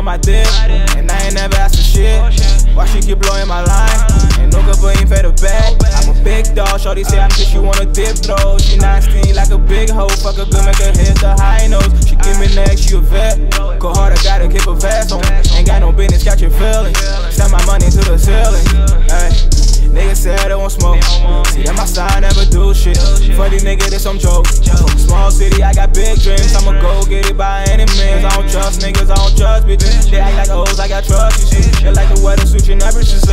my dick, and I ain't never asked for shit. Why she keep blowing my line? Ain't no good but ain't fed her back. I'm a big dog, shorty say I'm cause she wanna dip though. She nasty like a big hoe, fuck her good, make her hit the high notes. She give me next, she a vet. Go hard, I gotta keep a vest on. Ain't got no business catching feelings. Send my money to the ceiling. Ay. Niggas said they won't smoke. See that my side never do shit. For these niggas, this some joke. Small city, I got big dreams. I'ma go get it by any means. I don't trust niggas, I don't trust bitches. They act like hoes, I got trust you shit. They like the weather suit, you never should